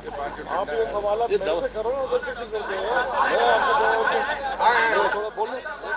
آپ یہ سوالات میرے سے کرو نا، ادھر سے کیوں کرتے ہیں؟ میں آپ کو تھوڑا بولوں.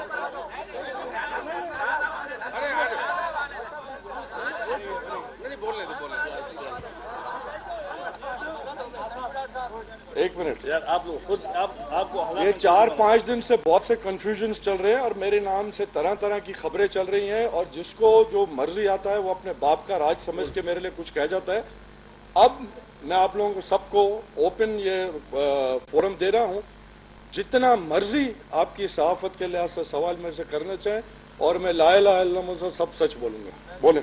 ایک منٹ یار، آپ لوگ خود آپ کو یہ 4-5 دن سے بہت سے کنفیوژنز چل رہے ہیں اور میرے نام سے طرح طرح کی خبریں چل رہی ہیں، اور جس کو جو مرضی آتا ہے وہ اپنے باپ کا راج سمجھ کے میرے لیے کچھ کہہ جاتا ہے. اب میں آپ لوگوں کو سب کو اوپن یہ فورم دے رہا ہوں، جتنا مرضی آپ کی صحافت کے لحاظ سے سوال میرے سے کرنا چاہیں، اور میں لا الہ الا اللہ سے سب سچ بولوں گا. بولیں.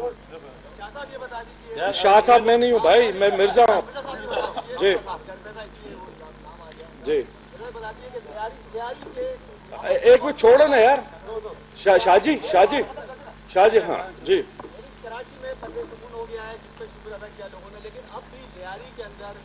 شاہ صاحب میں نہیں ہوں بھائی، میں مرزا ہوں. جی جی ایک منٹ چھوڑو نا یار. شاہ جی ہاں جی. کراچی میں سکون ہو گیا ہے، جس پہ شکر ادا کیا لوگوں نے، لیکن اب بھی لیاری کے اندر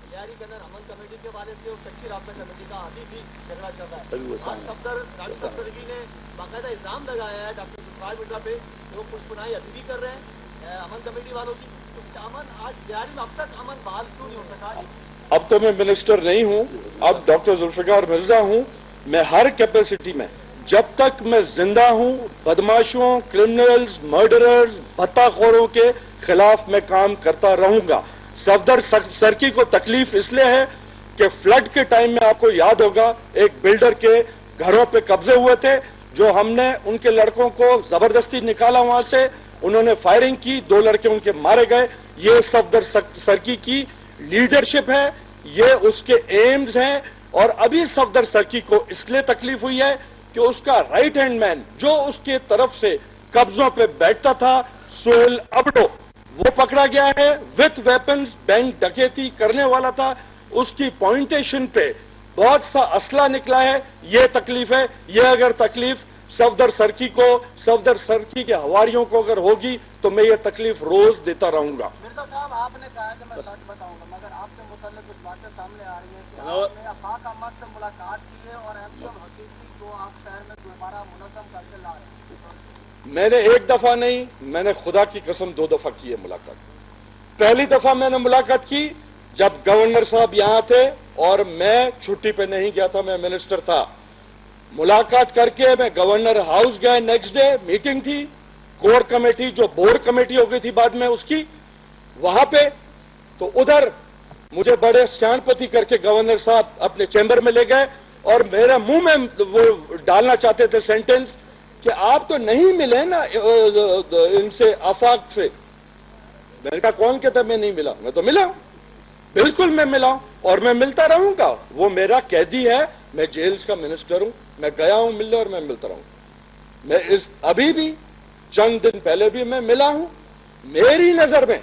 امن کمیٹی کے والے سے اور سچی رابطہ کمیٹی کا ابھی بھی جھگڑا چل رہا ہے. ڈاکٹر صفدر جی نے باقاعدہ الزام لگایا ہے ڈاکٹر سفرال بیٹا پہ کہ وہ پشپنائی ابھی بھی کر رہے ہیں امن کمیٹی والوں کی. امن آج لیاری میں اب تک امن بحال کیوں نہیں ہو سکا؟ اب تو میں منسٹر نہیں ہوں، اب ڈاکٹر ذوالفقار مرزا ہوں. میں ہر کیپیسٹی میں جب تک میں زندہ ہوں بدماشوں، کرمنلز، مرڈررز، بھتہ خوروں کے خلاف میں کام کرتا رہوں گا. صفدر سرکی کو تکلیف اس لیے ہے کہ فلڈ کے ٹائم میں آپ کو یاد ہوگا ایک بلڈر کے گھروں پہ قبضے ہوئے تھے، جو ہم نے ان کے لڑکوں کو زبردستی نکالا وہاں سے، انہوں نے فائرنگ کی، 2 لڑکے ان کے مارے گئے. یہ صفدر سرکی کی لیڈرشپ ہے، یہ اس کے ایمز ہیں. اور ابھی صفدر سرکی کو اس لیے تکلیف ہوئی ہے کہ اس کا رائٹ ہینڈ مین جو اس کے طرف سے قبضوں پہ بیٹھتا تھا، سہیل ابڈو، وہ پکڑا گیا ہے وتھ ویپنز. بینک ڈکیتی کرنے والا تھا، اس کی پوائنٹیشن پہ بہت سا اسلحہ نکلا ہے. یہ تکلیف ہے. یہ اگر تکلیف صفدر سرکی کو، صفدر سرکی کے حواریوں کو اگر ہوگی تو میں یہ تکلیف روز دیتا رہوں گا. مرزا صاحب آپ نے کہا کہ میں سچ بتاؤں گا، مگر آپ سے متعلق کچھ باتیں سامنے آ رہی ہیں کہ آپ نے آفاق احمد سے ملاقات کی ہے اور ایم حقیقی کو آپ شہر میں دوبارہ منظم کر کے لا رہے ہیں. میں نے ایک دفعہ نہیں، میں نے خدا کی قسم 2 دفعہ کی ہے ملاقات. پہلی دفعہ میں نے ملاقات کی جب گورنر صاحب یہاں تھے اور میں چھٹی پہ نہیں گیا تھا، میں منسٹر تھا. ملاقات کر کے میں گورنر ہاؤس گیا، نیکسٹ ڈے میٹنگ تھی کور کمیٹی جو بورڈ کمیٹی ہو گئی تھی بعد میں اس کی، وہاں پہ تو ادھر مجھے بڑے سیان پتی کر کے گورنر صاحب اپنے چیمبر میں لے گئے اور میرے منہ میں وہ ڈالنا چاہتے تھے سینٹنس کہ آپ تو نہیں ملے نا ان سے آفاق سے. میں نے کہا کون کہتا میں نہیں ملا؟ میں تو ملا ہوں، بالکل میں ملا ہوں اور میں ملتا رہوں گا. وہ میرا قیدی ہے، میں جیلز کا منسٹر ہوں، میں گیا ہوں ملنے اور میں ملتا رہوں. میں ابھی بھی چند دن پہلے بھی میں ملا ہوں. میری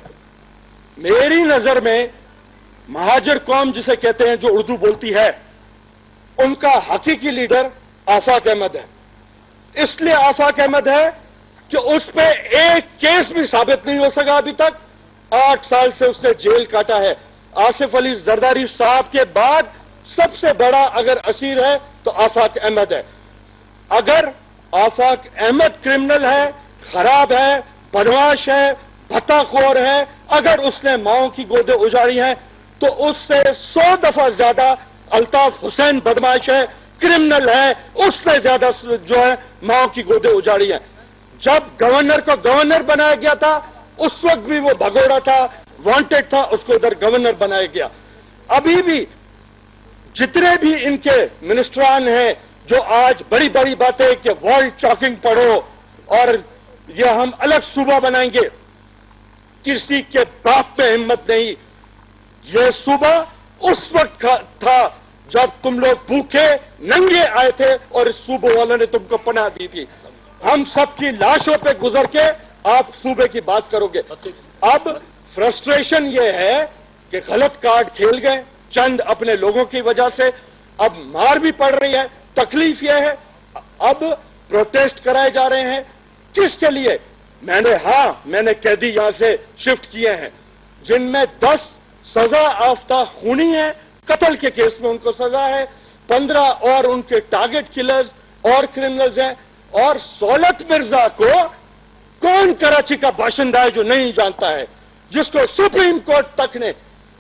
نظر میں مہاجر قوم جسے کہتے ہیں جو اردو بولتی ہے، ان کا حقیقی لیڈر آفاق احمد ہے. اس لیے آفاق احمد ہے کہ اس پہ ایک کیس بھی ثابت نہیں ہو سکا ابھی تک. 8 سال سے اس نے جیل کاٹا ہے. آصف علی زرداری صاحب کے بعد سب سے بڑا اگر اسیر ہے تو آفاق احمد ہے. اگر آفاق احمد کرمنل ہے، خراب ہے، بدماش ہے، بھتہ خور ہے، اگر اس نے ماؤں کی گودیں اجاڑی ہیں تو اس سے 100 دفعہ زیادہ الطاف حسین بدماش ہے، کرمنل ہے، اس سے زیادہ جو ہے ماؤں کی گودیں اجاڑی ہیں. جب گورنر کو گورنر بنایا گیا تھا اس وقت بھی وہ بھگوڑا تھا، وانٹڈ تھا، اس کو ادھر گورنر بنایا گیا. ابھی بھی جتنے بھی ان کے منسٹران ہیں جو آج بڑی بڑی باتیں کہ ورلڈ چاکنگ پڑھو اور یہ ہم الگ صوبہ بنائیں گے، کسی کے باپ میں ہمت نہیں. یہ صوبہ اس وقت تھا جب تم لوگ بھوکے ننگے آئے تھے اور اس صوبے والوں نے تم کو پناہ دی تھی. ہم سب کی لاشوں پہ گزر کے آپ صوبے کی بات کرو گے. اب فرسٹریشن یہ ہے کہ غلط کارڈ کھیل گئے چند اپنے لوگوں کی وجہ سے، اب مار بھی پڑ رہی ہے. تکلیف یہ ہے اب پروٹیسٹ کرائے جا رہے ہیں. کس کے لیے؟ میں نے قیدی یہاں سے شفٹ کیے ہیں جن میں 10 سزا یافتہ خونی ہیں، قتل کے کیس میں ان کو سزا ہے، 15 اور ان کے ٹارگٹ کلرز اور کرمنلز ہیں. اور سولت مرزا کو کون کراچی کا باشندہ ہے جو نہیں جانتا ہے، جس کو سپریم کورٹ تک نے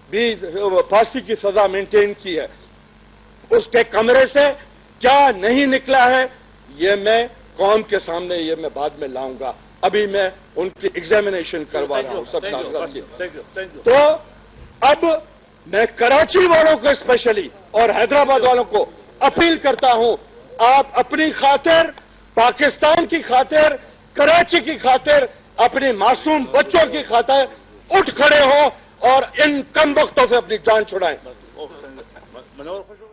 بھی پھانسی کی سزا مینٹین کی ہے. اس کے کمرے سے کیا نہیں نکلا ہے یہ میں قوم کے سامنے یہ میں بعد میں لاؤں گا. ابھی میں ان کی ایگزامینیشن کروا رہا ہوں سب کاغذات کی. تو اب میں کراچی والوں کو اسپیشلی اور حیدرآباد والوں کو اپیل کرتا ہوں، آپ اپنی خاطر، پاکستان کی خاطر، کراچی کی خاطر، اپنی معصوم بچوں کی خاطر اٹھ کھڑے ہوں اور ان کم بختوں سے اپنی جان چھڑائیں.